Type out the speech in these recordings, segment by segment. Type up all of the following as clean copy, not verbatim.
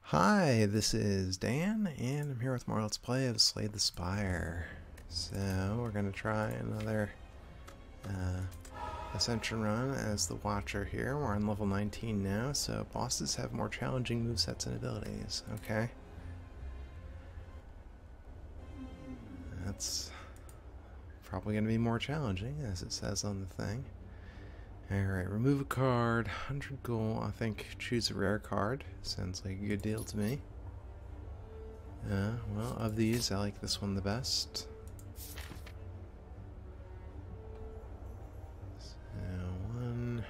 Hi, this is Dan, and I'm here with more Let's Play of Slay the Spire. So, we're going to try another Ascension run as the Watcher here. We're on level 19 now, so bosses have more challenging movesets and abilities. Okay. That's probably going to be more challenging, as it says on the thing. Alright, remove a card, 100 gold, I think choose a rare card. Sounds like a good deal to me. Well, of these, I like this one the best. So, one.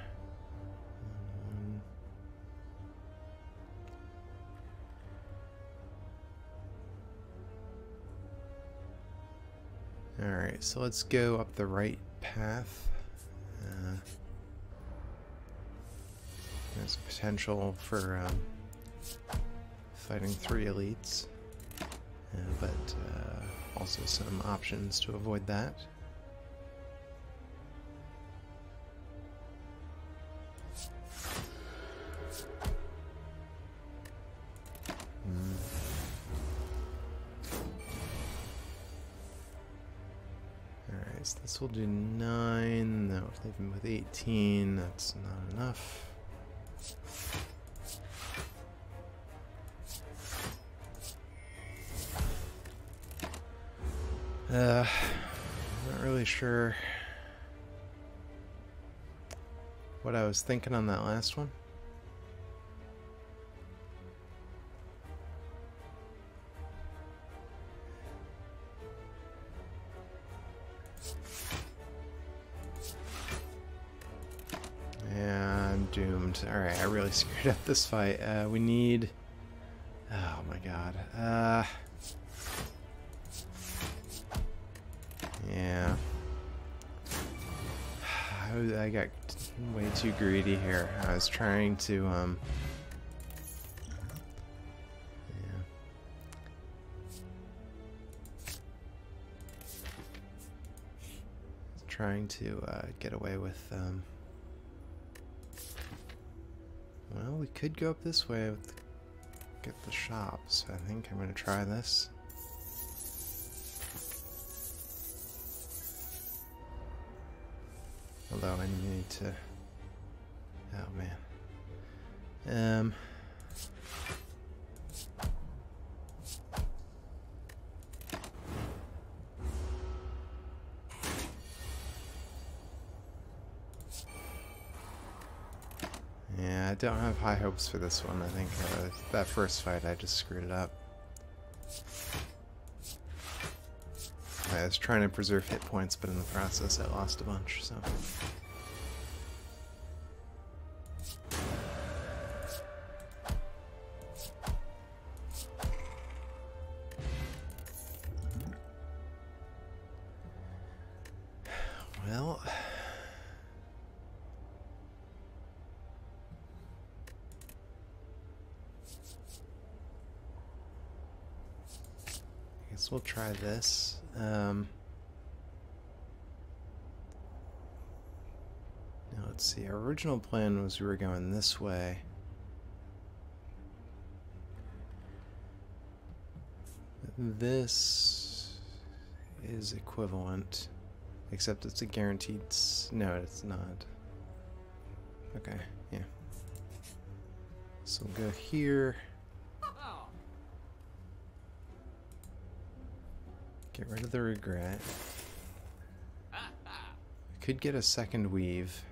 Alright, so let's go up the right path. There's potential for fighting 3 elites, but also some options to avoid that. Alright, so this will do 9. That would leave him with 18. That's not enough. Not really sure what I was thinking on that last one. Yeah, I'm doomed. Alright, I really screwed up this fight. We need... Oh my god. Yeah. I got way too greedy here. I was trying to, get away with, well, we could go up this way with get the shops. I think I'm gonna try this. Although I need to... Oh man. Yeah, I don't have high hopes for this one. I think that first fight I just screwed it up. I was trying to preserve hit points, but in the process I lost a bunch, so... Well... I guess we'll try this. Now let's see, our original plan was we were going this way. This is equivalent, except it's a guaranteed no, it's not. Okay, yeah. So we'll go here. Get rid of the regret. We could get a second weave.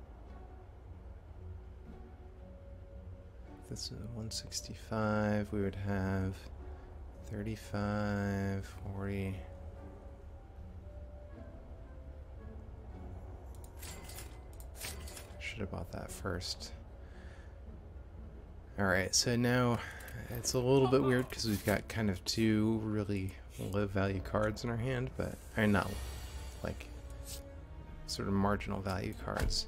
This is 165. We would have 35, 40. Should have bought that first. Alright, so now it's a little bit weird because we've got kind of 2 really low value cards in our hand, but not like sort of marginal value cards.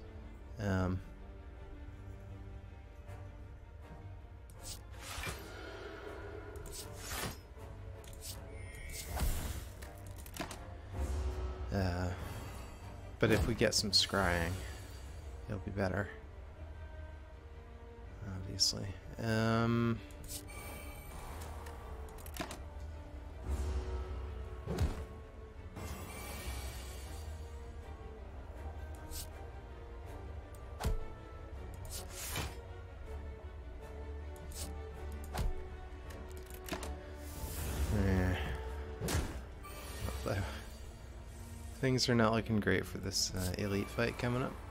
But if we get some scrying, it'll be better. Obviously. things are not looking great for this elite fight coming up.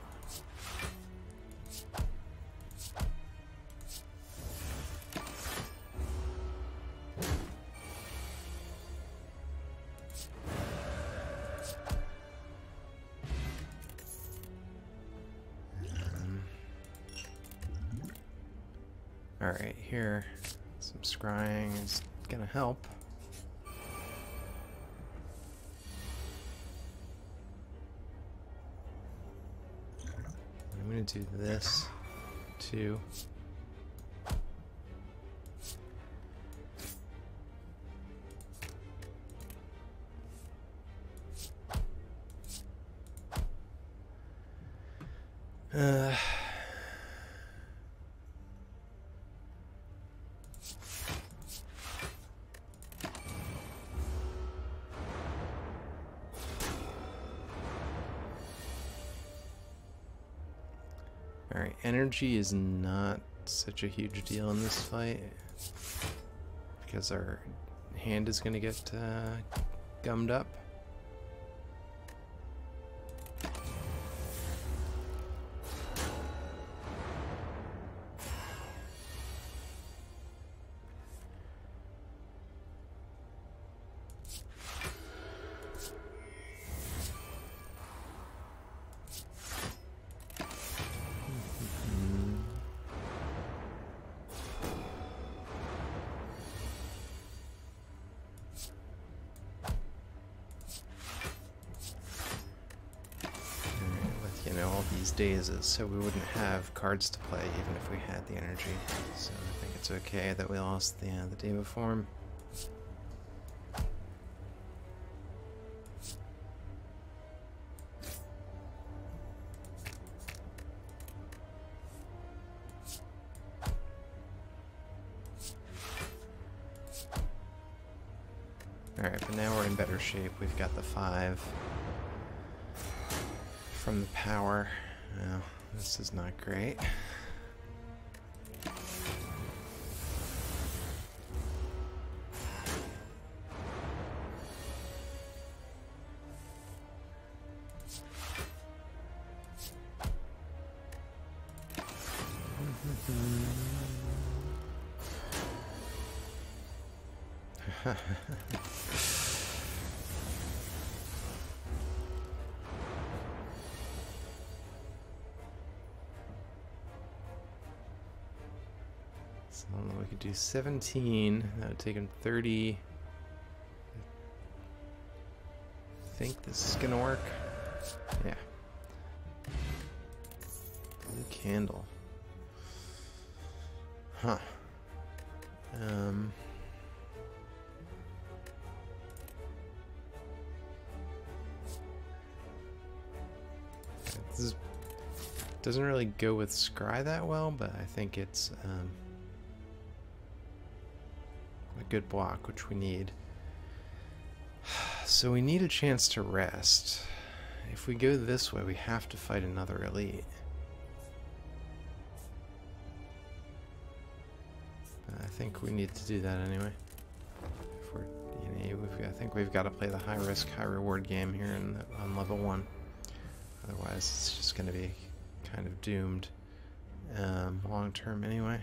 Alright, here, some scrying is gonna help. I'm gonna do this too. Alright, energy is not such a huge deal in this fight because our hand is going to get gummed up. All these dazes, so we wouldn't have cards to play even if we had the energy. So I think it's okay that we lost the Deva form. Alright, but now we're in better shape. We've got the 5 from the power. Well, this is not great. So we could do 17. That would take him 30. I think this is gonna work. Yeah. Blue candle. Huh. This doesn't really go with Scry that well, but I think it's a good block, which we need. So we need a chance to rest. If we go this way, we have to fight another elite. But I think we need to do that anyway. If we're, I think we've got to play the high risk, high reward game here on level 1. Otherwise, it's just going to be kind of doomed long term anyway.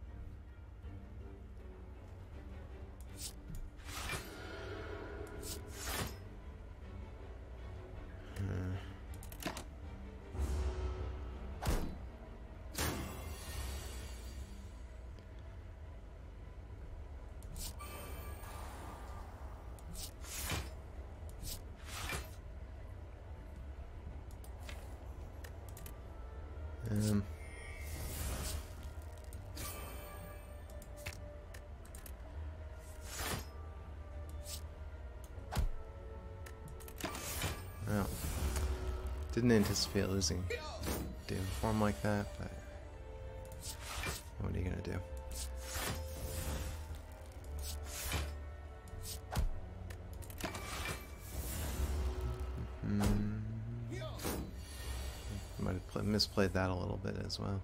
Well, didn't anticipate losing Deva form like that, but what are you gonna do? Might have misplayed that a little bit as well.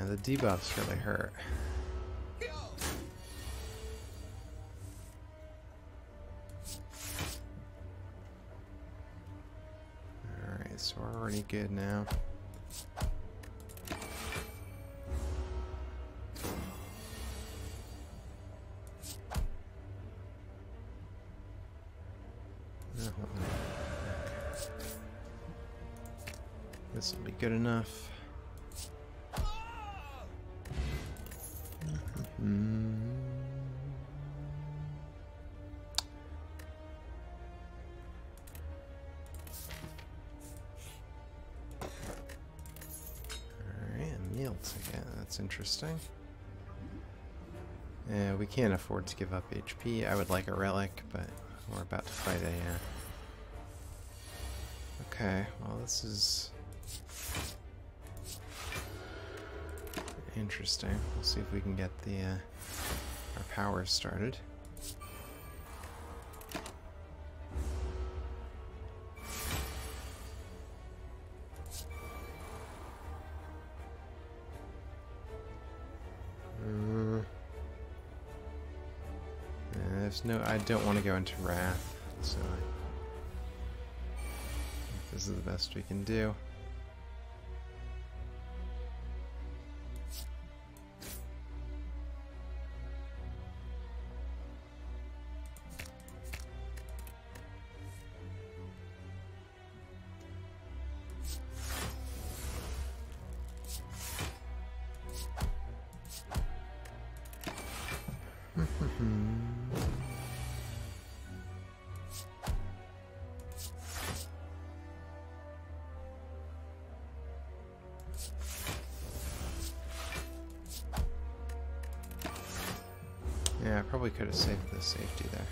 Yeah, the debuffs really hurt. Alright, so we're already good now. This will be good enough. Alright, a meal ticket. That's interesting. Yeah, we can't afford to give up HP. I would like a relic, but we're about to fight a... Okay, well this is... interesting. We'll see if we can get the our powers started. There's no. I don't want to go into Wrath, so this is the best we can do. Yeah, I probably could have saved the safety there.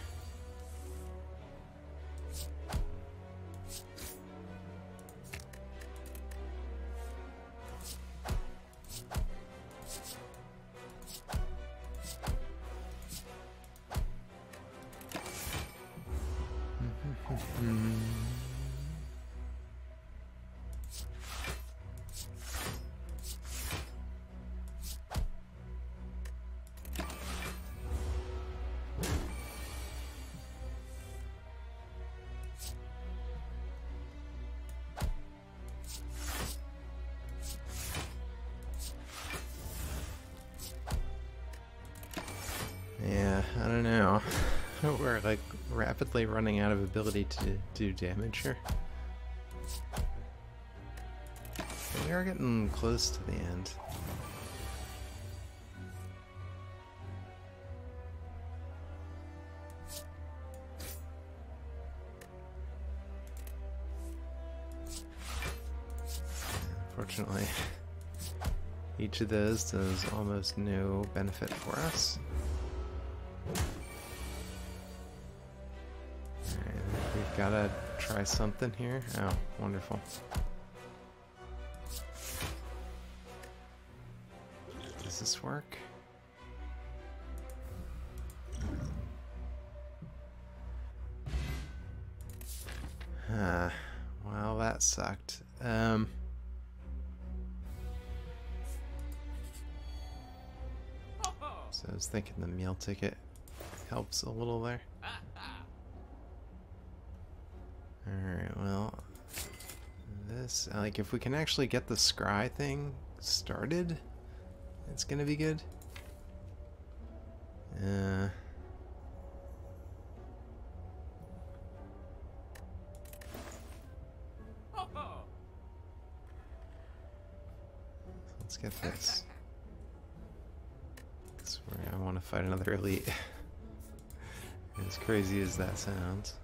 Yeah, I don't know. We're like rapidly running out of ability to do damage here. But we are getting close to the end. Unfortunately, each of those does almost no benefit for us. We've gotta try something here. Oh, wonderful. Does this work? Well, that sucked. So I was thinking the meal ticket helps a little there. Alright, well, this, like, if we can actually get the scry thing started, it's gonna be good. Let's get this. That's where I want to fight another elite. As crazy as that sounds.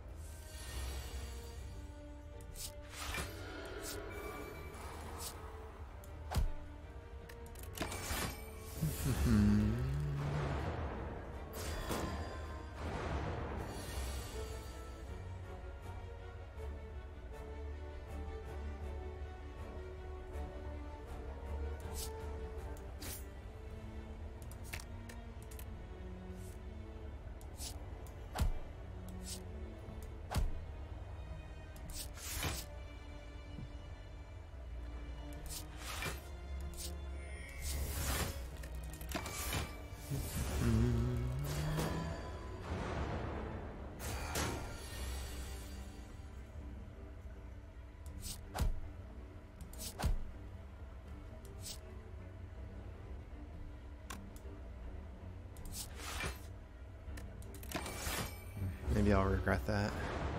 Maybe I'll regret that.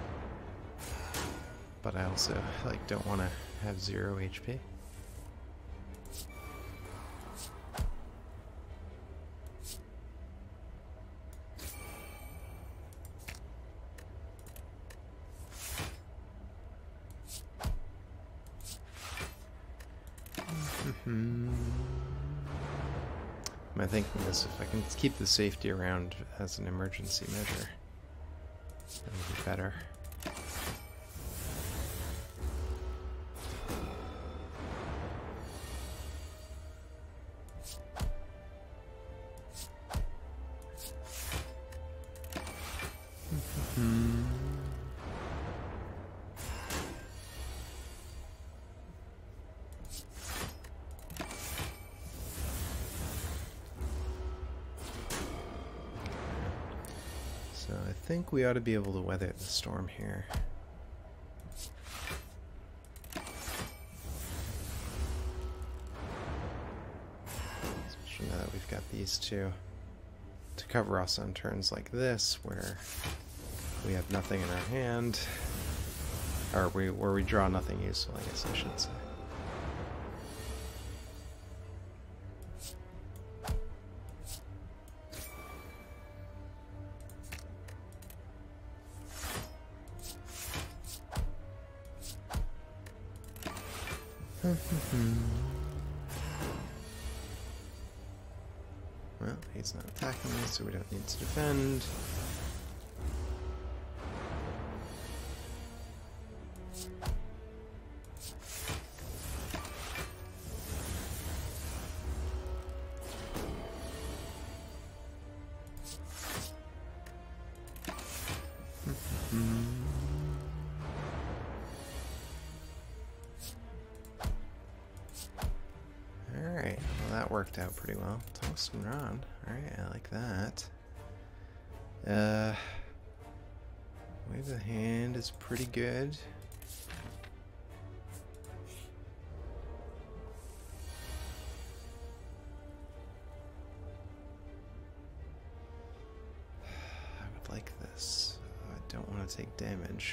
But I also like don't want to have 0 HP. I'm thinking this, if I can keep the safety around as an emergency measure, that would be better. So I think we ought to be able to weather the storm here. Especially now that we've got these two to cover us on turns like this, where we have nothing in our hand, or where we draw nothing useful, I guess I should say. Well, he's not attacking me, so we don't need to defend. Alright, well that worked out pretty well. Tungsten rod. Alright, I like that. Wave of the hand is pretty good. I would like this. I don't want to take damage.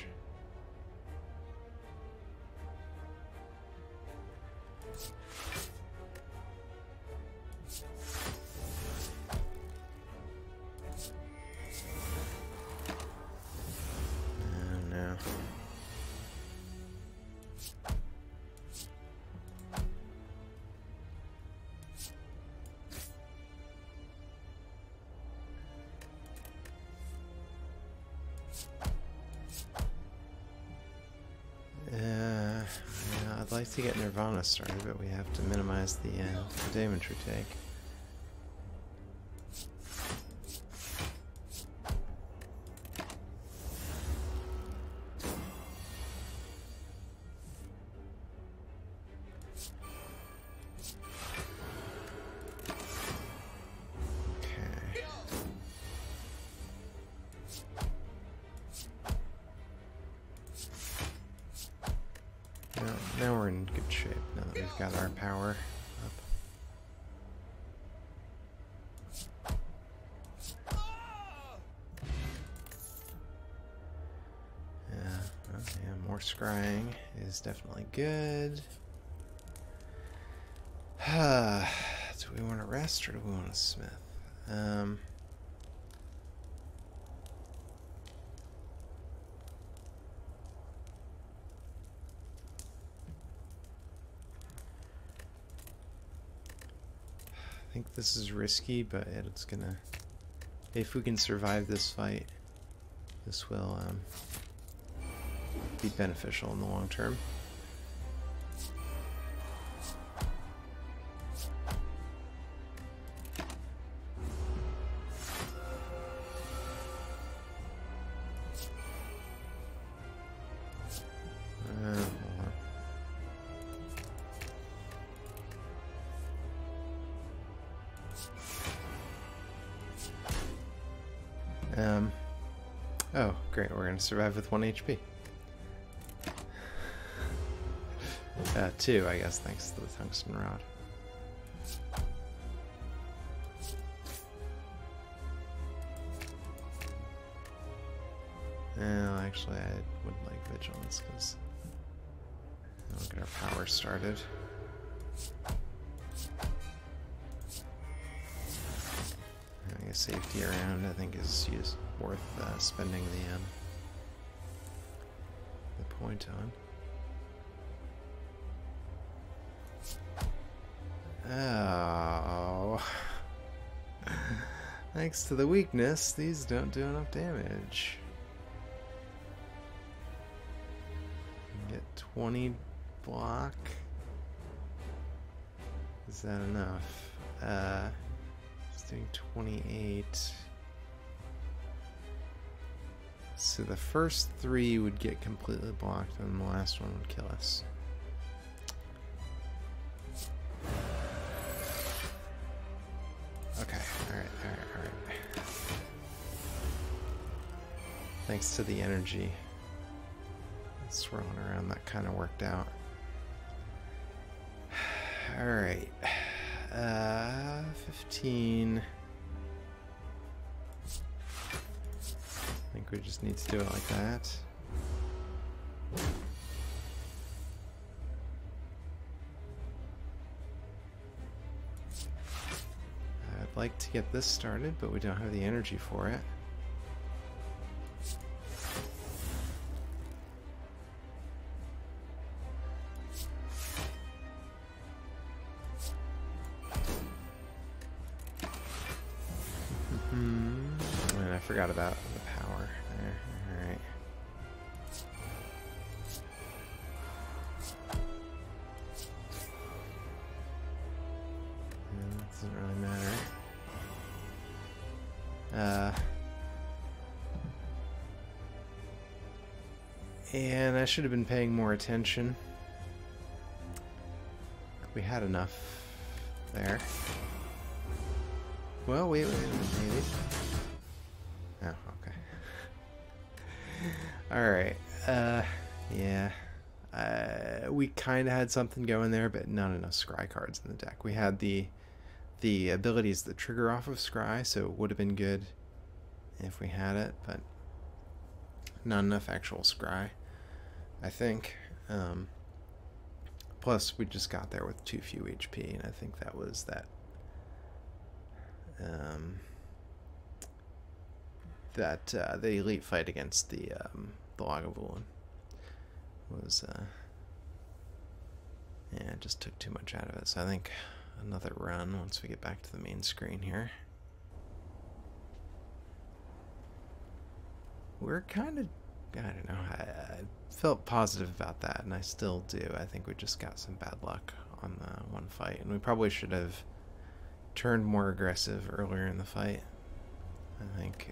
I'd like to get Nirvana started, but we have to minimize the damage we take. Now we're in good shape, now that we've got our power up. Yeah, more scrying is definitely good. Do we want to rest or do we want to smith? I think this is risky, but it's gonna... If we can survive this fight, this will be beneficial in the long term. Oh, great, we're going to survive with 1 HP. 2, I guess, thanks to the tungsten rod. Well, actually, I would like vigilance because we'll get our power started. Having a safety around, I think, is worth spending the point on. Oh. Thanks to the weakness, these don't do enough damage. Get 20 block. Is that enough? It's doing 28. So the first 3 would get completely blocked, and the last one would kill us. Okay, alright. Thanks to the energy swirling around, that kind of worked out. Alright. 15. I think we just need to do it like that. I'd like to get this started, but we don't have the energy for it. And I forgot about the power there. Alright. Doesn't really matter. And I should have been paying more attention. We had enough there. Well, wait, maybe. Oh, okay. Alright, yeah. We kind of had something going there, but not enough scry cards in the deck. We had the abilities that trigger off of scry, so it would have been good if we had it, but not enough actual scry, I think. Plus, we just got there with too few HP, and I think that was that. The elite fight against the Lagavulin was, yeah, it just took too much out of it. So I think another run once we get back to the main screen here. We're kind of, I don't know, I felt positive about that, and I still do. I think we just got some bad luck on the one fight, and we probably should have turned more aggressive earlier in the fight. I think,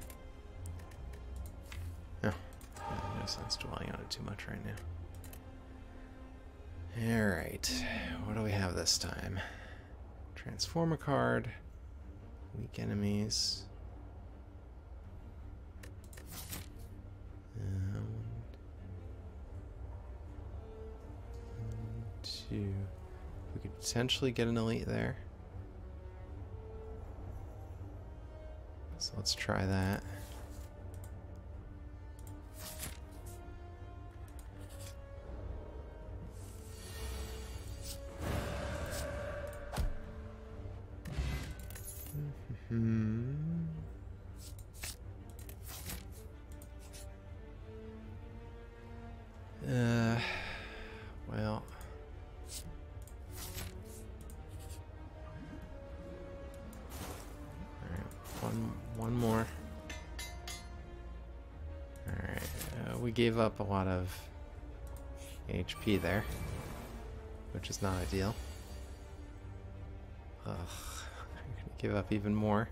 no sense dwelling on it too much right now. Alright, what do we have this time? Transform a card, weak enemies. 2. We could potentially get an elite there. So let's try that. Well. One more. Alright, we gave up a lot of HP there, which is not ideal. Ugh, I'm gonna give up even more.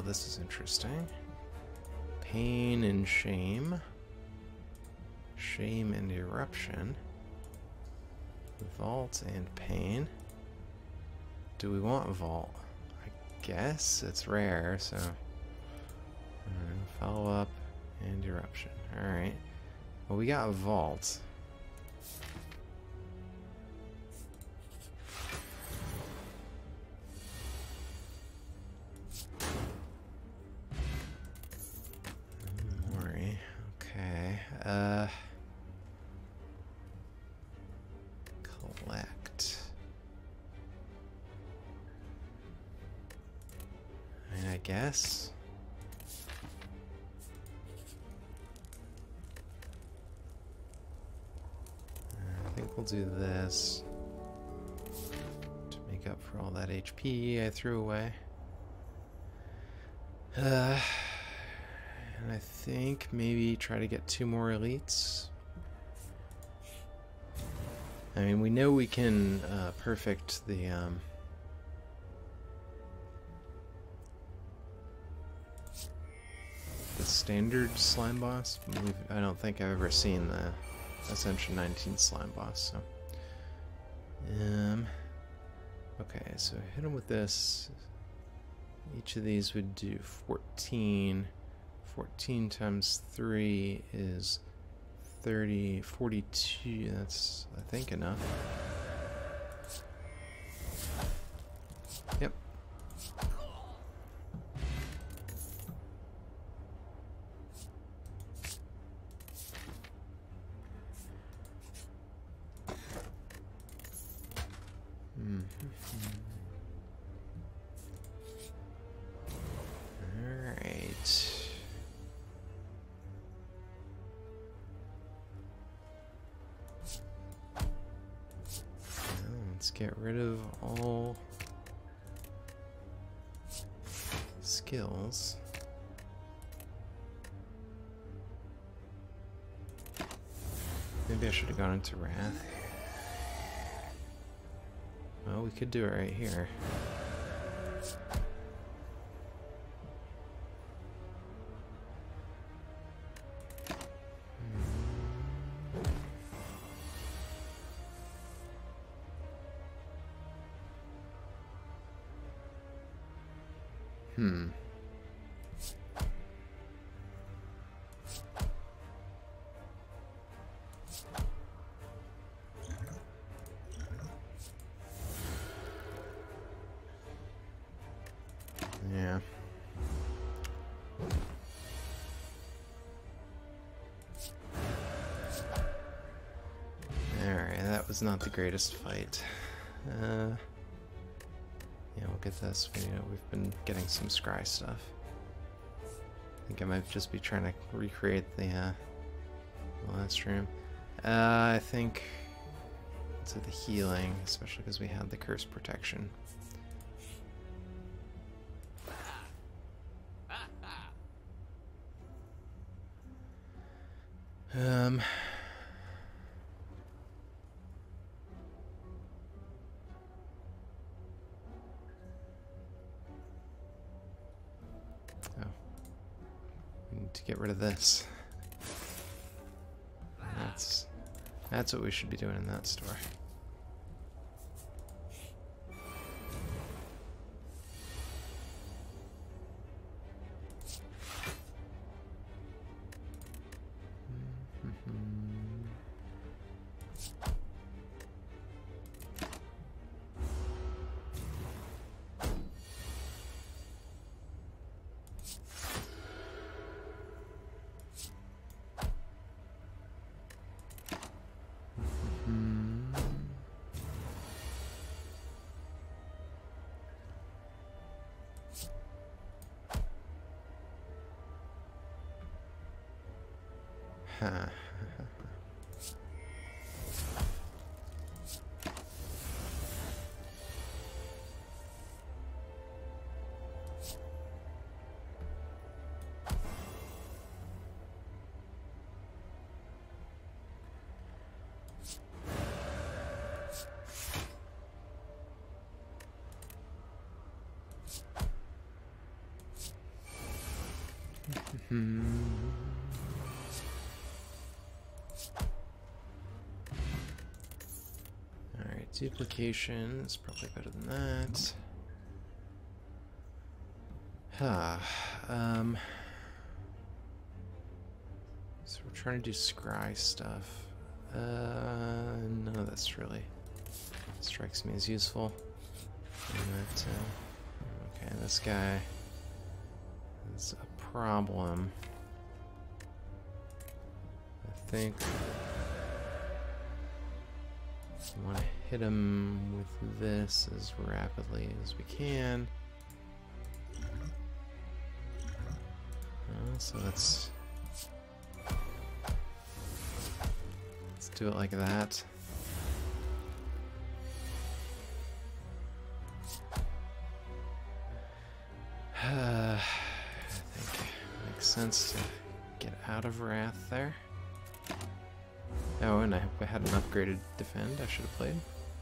this is interesting. Pain and shame. Shame and eruption. Vault and pain. Do we want vault? I guess it's rare, so follow up and eruption. Alright. Well, we got vault. Mori. Okay. Collect. I guess. I think we'll do this to make up for all that HP I threw away. And I think maybe try to get 2 more elites. I mean, we know we can perfect the standard slime boss. I don't think I've ever seen the Ascension 19 slime boss. So, okay, so hit him with this. Each of these would do 14. 14 times 3 is 30, 42. That's, I think, enough. Yep. Get rid of all skills. Maybe I should have gone into Wrath. Well, we could do it right here. Yeah. Alright, that was not the greatest fight. Yeah, we'll get this. We've been getting some scry stuff. I think I might just be trying to recreate the last room. I think to the healing, especially because we had the curse protection. Oh. We need to get rid of this. That's what we should be doing in that store. Alright, duplication is probably better than that. So we're trying to do scry stuff. None of that's really strikes me as useful. But, okay, this guy is a problem. I think I want to hit him with this as rapidly as we can. So let's do it like that. I think it makes sense to get out of Wrath there. Oh, and I had an upgraded defend I should have played.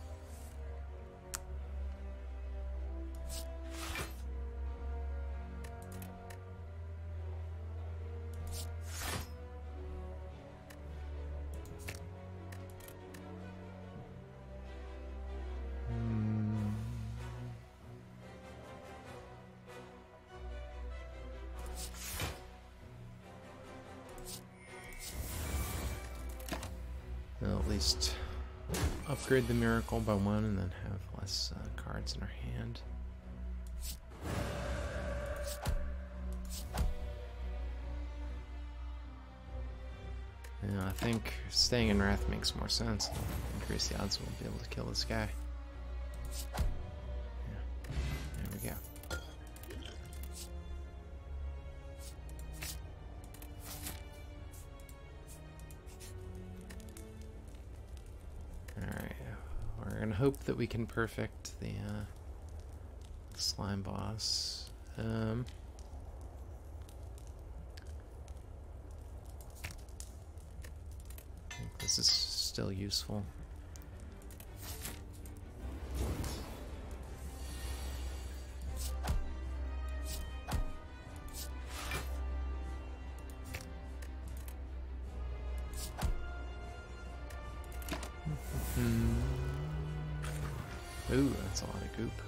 I'll at least upgrade the miracle by one and then have less cards in our hand. Yeah, I think staying in Wrath makes more sense. It'll increase the odds we'll be able to kill this guy. Yeah, there we go. We're gonna hope that we can perfect the slime boss. I think this is still useful. Ooh, that's a lot of goop.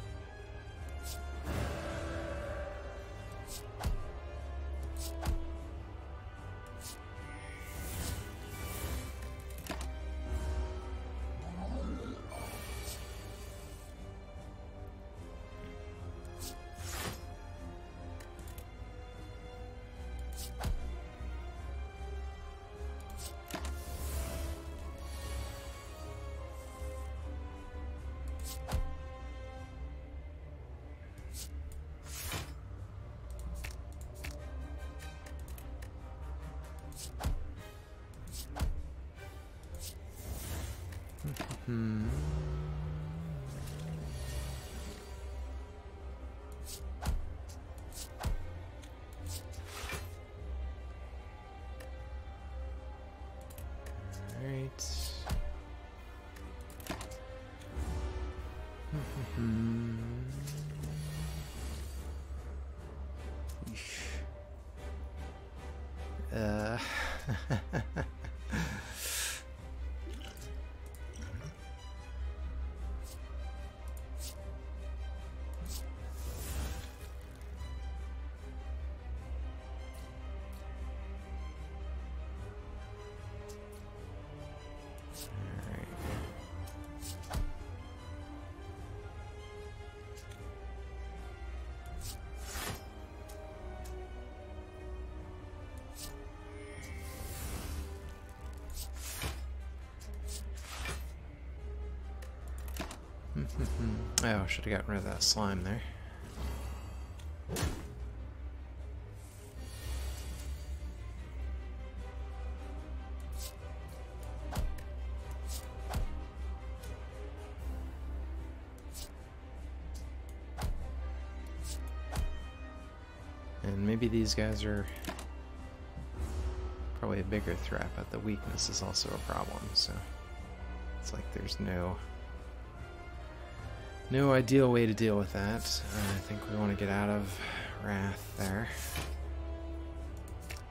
Oh, should have gotten rid of that slime there. And maybe these guys are probably a bigger threat, but the weakness is also a problem, so it's like there's no ideal way to deal with that. I think we want to get out of Wrath there.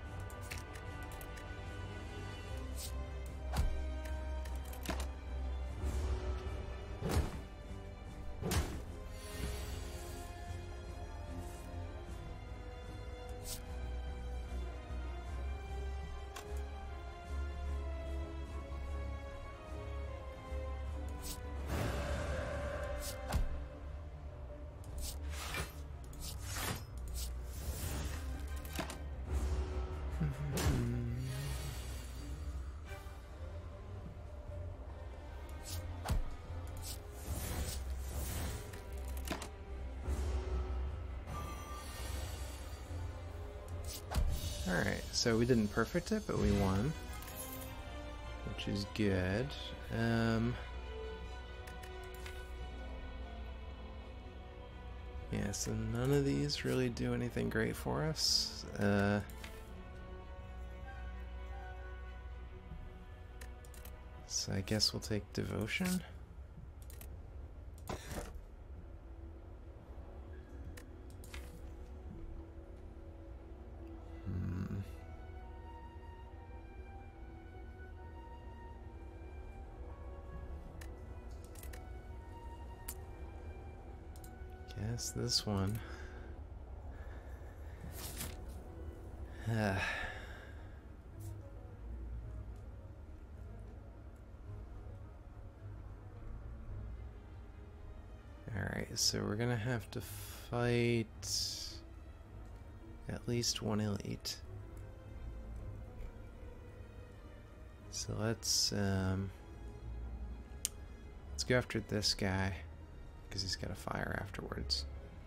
Alright, so we didn't perfect it, but we won. Which is good. Yeah, so none of these really do anything great for us. So I guess we'll take devotion. Guess this one. Alright, so we're gonna have to fight at least one elite. So let's go after this guy, because he's got a fire afterwards.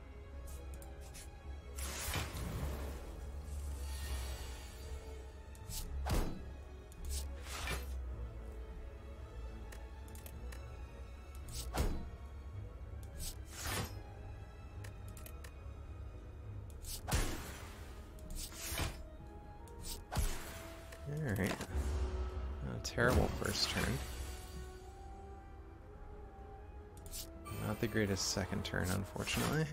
Alright. Not a terrible first turn. Not the greatest second turn, unfortunately.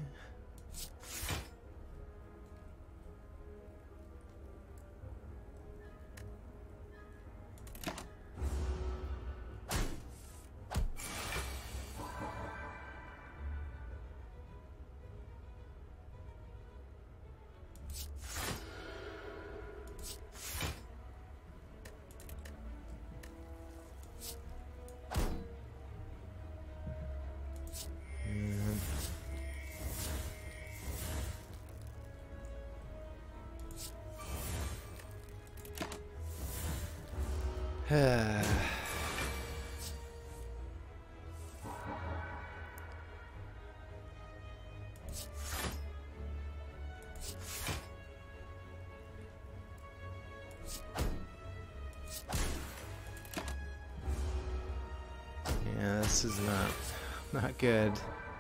Yeah, this is not good.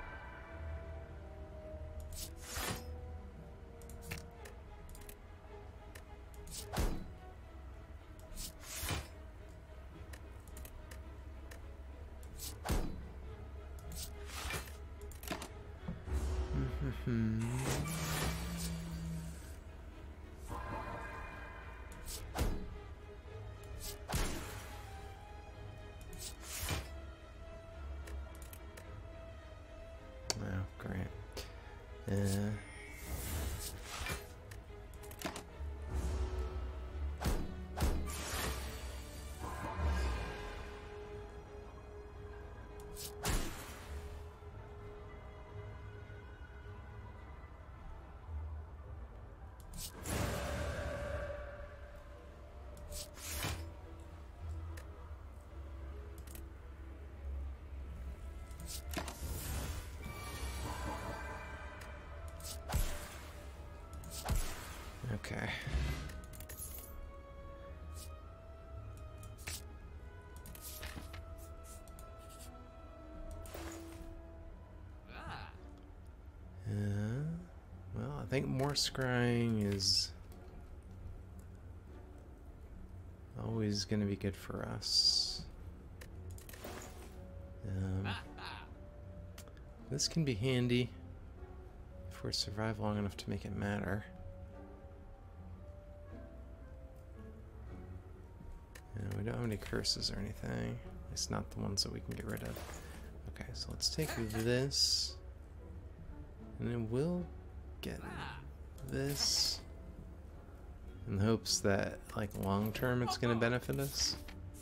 Oh, great. Okay. Well, I think more scrying is always going to be good for us. This can be handy if we survive long enough to make it matter. We don't have any curses or anything. It's not the ones that we can get rid of. Okay, so let's take this. And then we'll get this. In the hopes that, like, long term it's going to benefit us.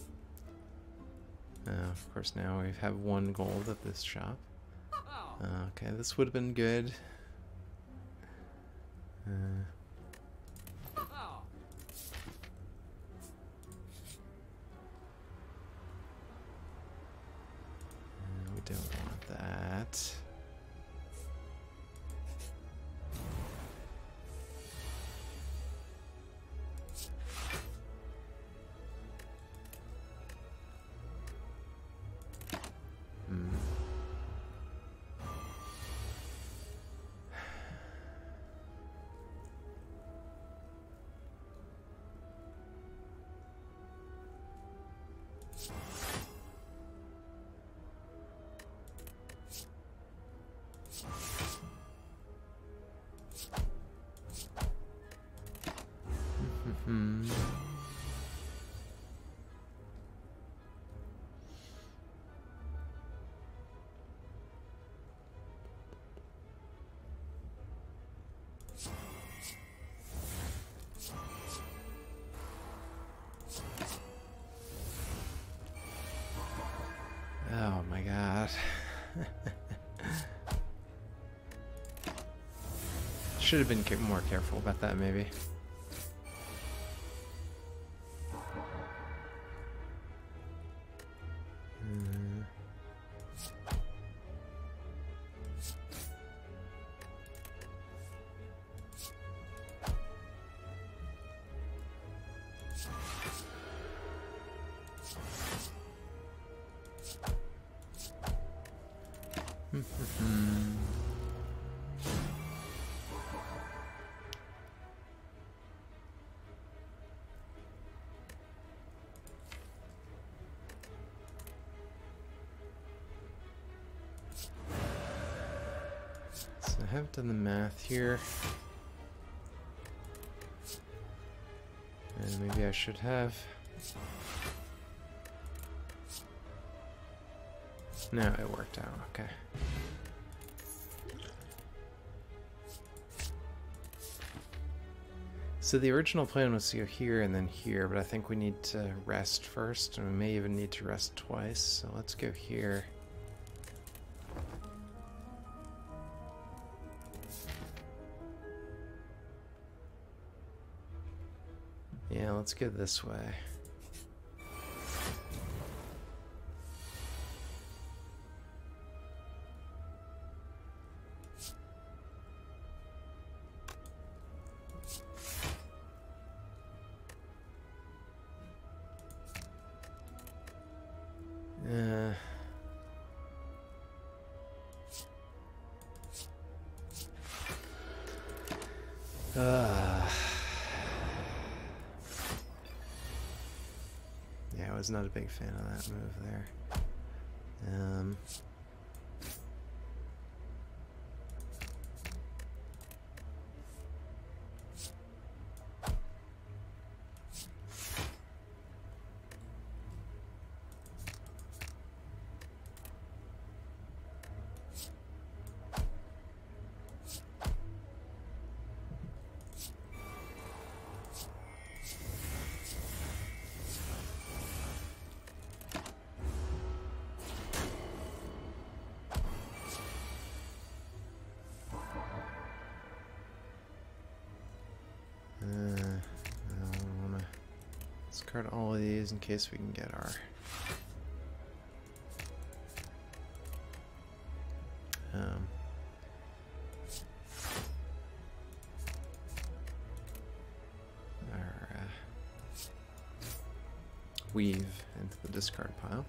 Of course, now we have 1 gold at this shop. Okay, this would have been good. We don't want that. Should have been more careful about that, maybe. I haven't done the math here. And maybe I should have. No, it worked out, okay. So the original plan was to go here and then here, but I think we need to rest first, and we may even need to rest twice, so let's go here. Yeah, let's go this way. Yeah, I was not a big fan of that move there. Discard all of these in case we can get our weave into the discard pile.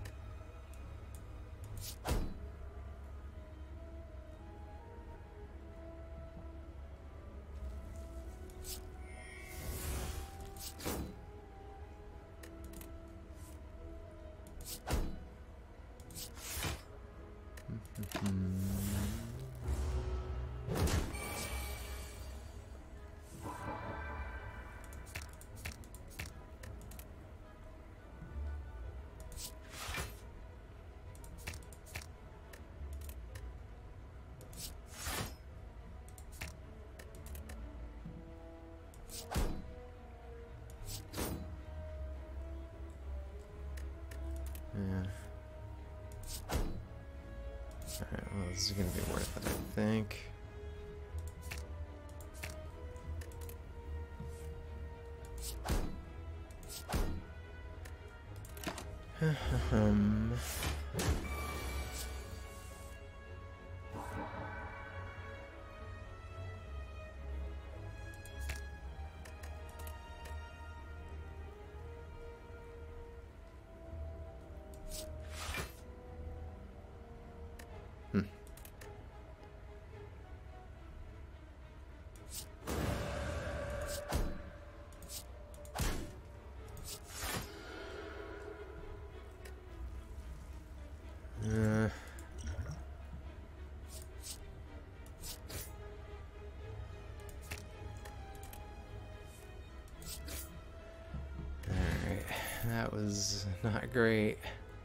Alright, well, this is going to be worth it, I think. Alright, that was not great.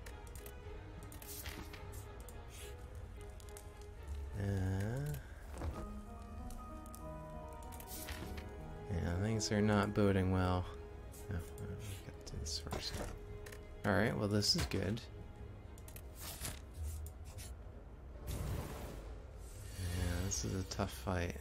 Yeah, things are not boding well. Oh, we got to do this first. Alright, well this is good. This is a tough fight.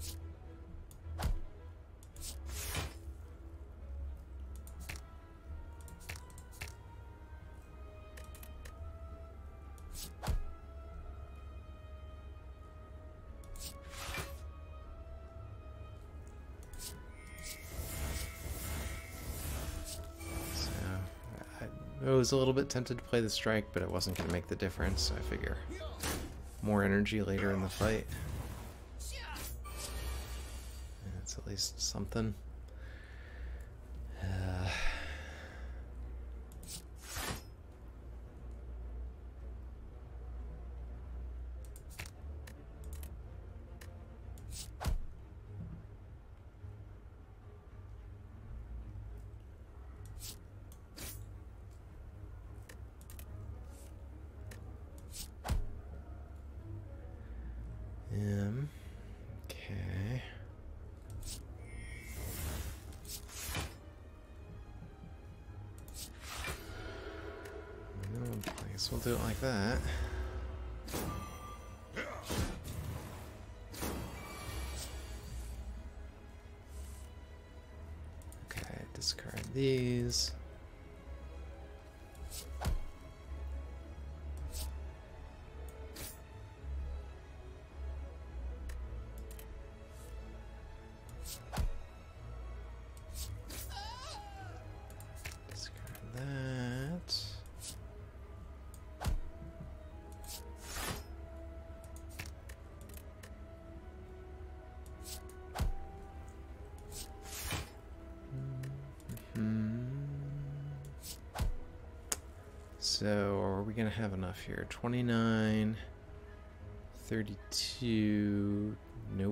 I was a little bit tempted to play the strike, but it wasn't going to make the difference, so I figure more energy later in the fight. That's at least something. Okay. I guess we'll do it like that. Okay, discard these. So, are we going to have enough here? 29, 32, nope.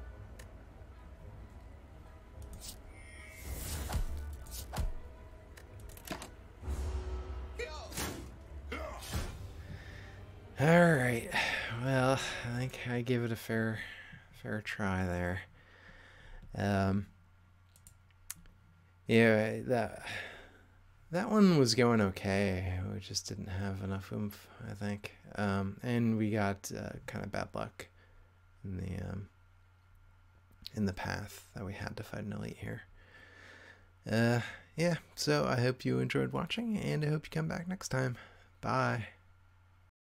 Alright, well, I think I gave it a fair try there. Yeah, that one was going okay. We just didn't have enough oomph, I think. And we got kind of bad luck in the path that we had to fight an elite here. Yeah, so I hope you enjoyed watching, and I hope you come back next time. Bye.